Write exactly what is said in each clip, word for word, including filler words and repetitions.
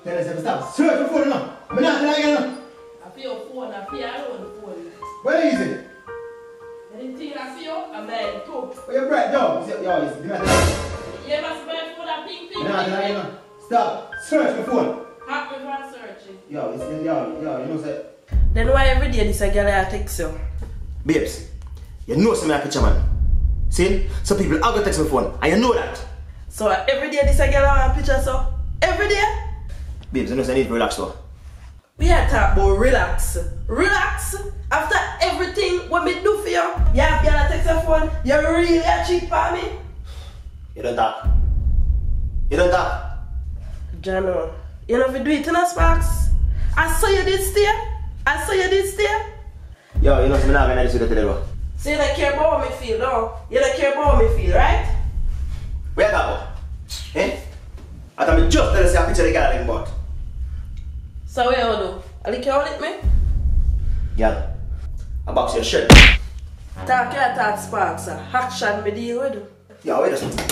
Tell us to stop. Search your phone now. I'm not telling you now. I feel your phone, I feel your own phone. Where is it? Anything I see you, I'm like, too. Where you bright dog? Yo, yo, is it? You're not telling you. You ever see my phone, that pink thing? I'm not telling you now. Stop. Search your phone. Happy for searching. Yo, it's in yo, yo, you know say. Then why every day this a girl I text you? Babes, you know some of my picture man. See? Some people are gonna text my phone, and you know that. So uh, every day this a girl I want picture so? Every day? Babes, you know say I need to relax though. We are talking about relax. Relax? After everything what me do for you, you have girl text your phone, you really a cheat for me? You don't talk. You don't talk. Jano, you know if you do it in a sparks. I saw you did stay. I saw you did stay. Yo, you know some not gonna do this today, bro. So you don't care about how me feel, no? You don't care about how me feel, right? Where you go? Eh? I thought me just tell you say a picture of the girl in but. So what you do? Are you care with me? Yeah. I box your shirt. Talk your talk sparks, uh. Action me deal with you. Yo, wait a second.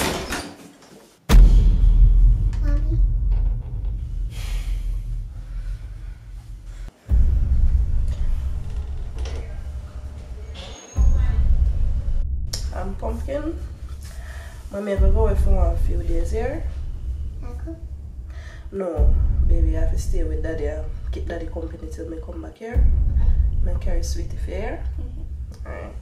I'm Pumpkin. Mommy ever go away for a few days here? Uncle? No, baby, I have to stay with daddy and keep daddy company till me come back here. I carry sweetie for here. Mm-hmm. Alright.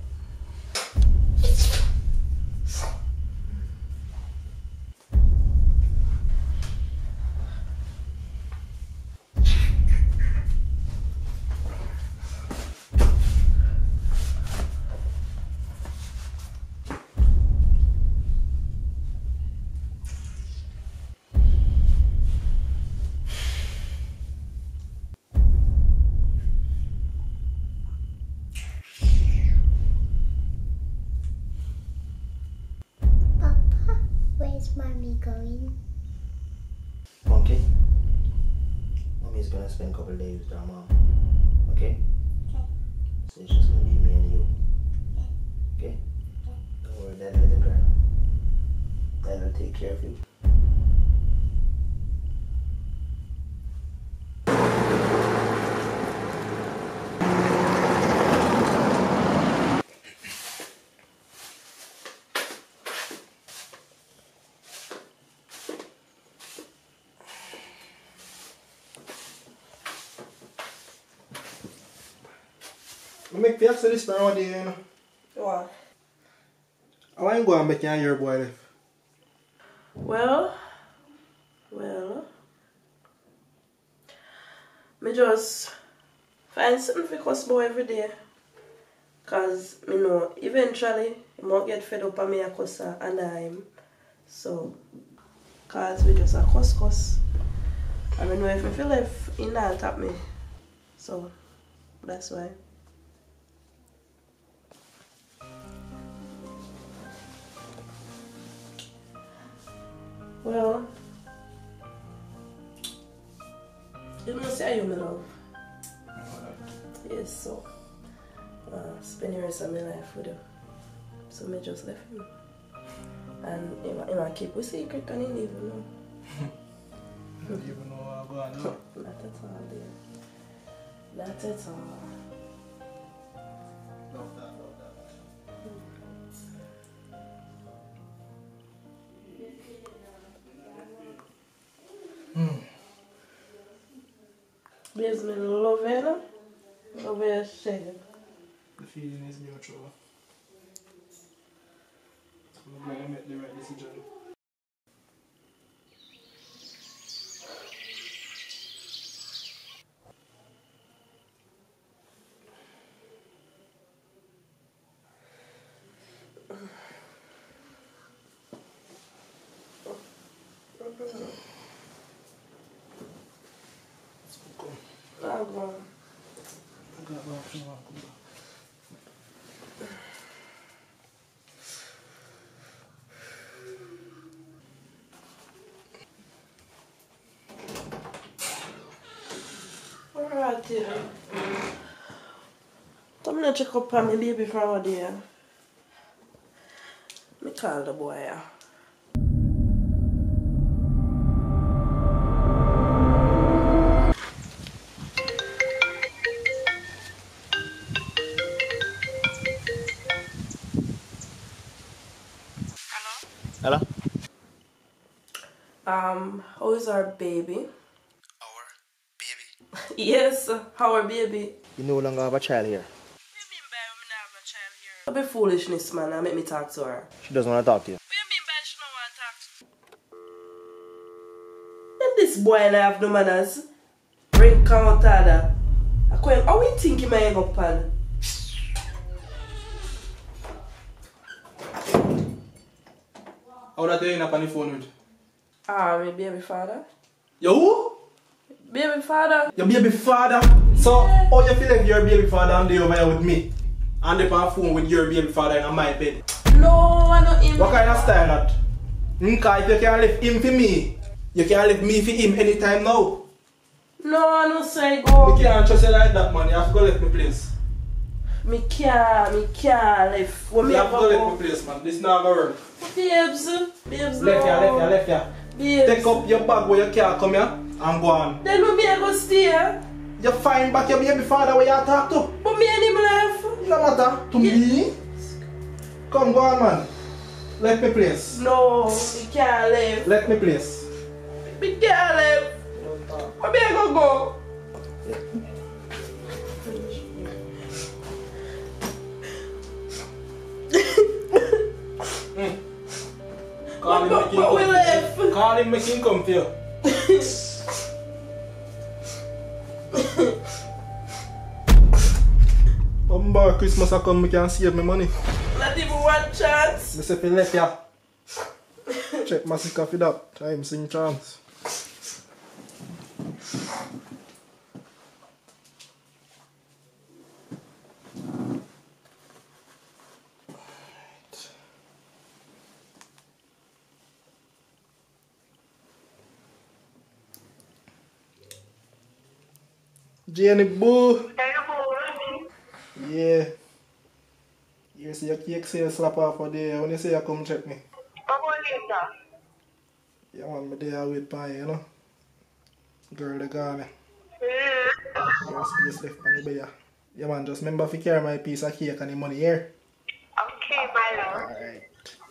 Where's mommy going? Monkey. Mommy's gonna spend a couple of days with her mom. Okay? Okay. So it's just gonna be me and you. Okay? Don't worry, Dad will cry. Dad will take care of you. I make fix this now, you know. What? I want to go and make you your boy live. Well, well, me just find something for cuss boy every day. Cause me know eventually he might get fed up and me a cuss her and I'm so cause we just a cuss cuss. I mean know if I feel like he not tap me. So that's why. Well, you know, say you me love. Yes, so uh, spend the rest of my life with him. So me just left him. And you know, you know, keep a secret and he didn't even know. You don't even know what I'm going to do. Not at all, dear. Not at all. Love that, love that. Hmm. Babes, me love you, no? Love you, shade. The feeling is mutual. I'm glad I made the right decision. I'm going. I got one from one. Alright, dear. I'm gonna check up on my baby for a day. Me call the boy. Yeah. Hello? Um, how is our baby? Our baby. Yes, our baby. You no longer have a child here. What do you mean by we not have a child here? Don't be foolishness, man. I make me talk to her. She doesn't want to talk to you. What do you mean by she don't want to talk to you? And this boy and I have no manners. Ring counter. I can't. How we think him I go pan? How that you up on the phone with? Ah, my baby father. Yo who? Baby father. Your baby father. So how you feel like your baby father and they over here with me? And they on phone with your baby father in my bed. No, I don't him. What kind of style that? Because if you can't leave him for me, you can't leave me for him anytime now. No, I don't say go. You can't trust you like that, man. You have to go let me place. Me can't, me can't left. When me You have to go let go. me place, man. This not gonna work. Babes, babes, Left ya, no. left ya, left ya. Babes. Take up your bag where you can't come here and go on. Then me I go stay. You find back your baby father where you talk to. But me and him left. It no matter to Yeah. me. Come, go on, man. Let me place. No, me can't leave. Let me place. Me can't leave. Where me I go go? Call him, But- make him but we come. left. Call him, make him come for you. Umbar Christmas I come, I can save my money. Not even one chance. I say if you left ya. Check my sick for that. Time sing chance. Jenny boo. Yeah. You see your cake sale slap off for there. When you say you come check me. Yeah, man, me there wait for you, you know. Girl, they got me. Your space left on the bed. Yeah, man, just remember to carry my piece of cake and the money here. Okay, my love. Alright.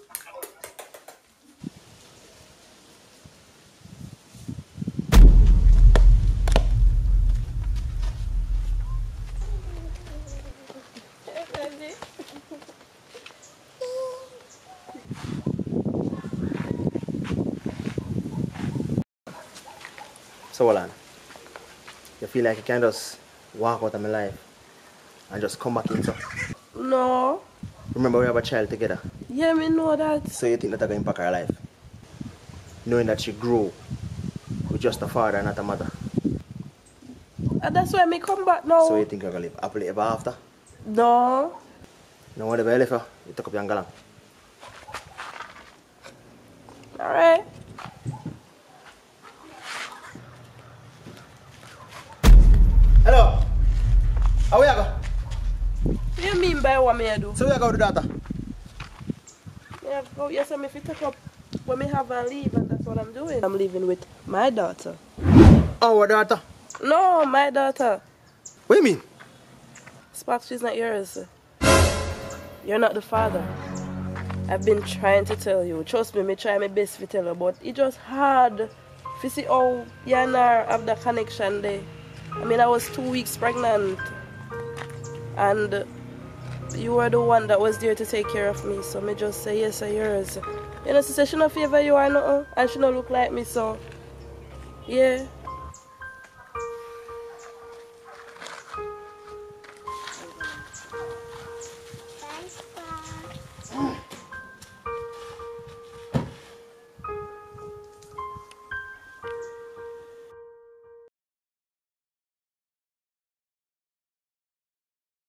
So, Olan, you feel like you can just walk out of my life and just come back into? No. Remember, we have a child together. Yeah, me know that. So you think that I can impact her life? Knowing that she grew with just a father and not a mother. And that's why me come back now. So you think you're going to live happily ever after? No. No, whatever you left her, you took up your galang. Alright. Hello! How are you go? What do you mean by what me I do? So we are going to the daughter? Me have go, yes, I'm if you take up when me have a leave and that's what I'm doing. I'm living with my daughter. Our daughter? No, my daughter. What do you mean? Sparks, she's not yours. You're not the father. I've been trying to tell you. Trust me, me try my best to tell you, but it just hard. If you see how you and her have that connection there. I mean, I was two weeks pregnant. And you were the one that was there to take care of me. So me just say, yes, I'm yours. You know, she said she don't favor you or nothing. And she don't look like me, so... Yeah.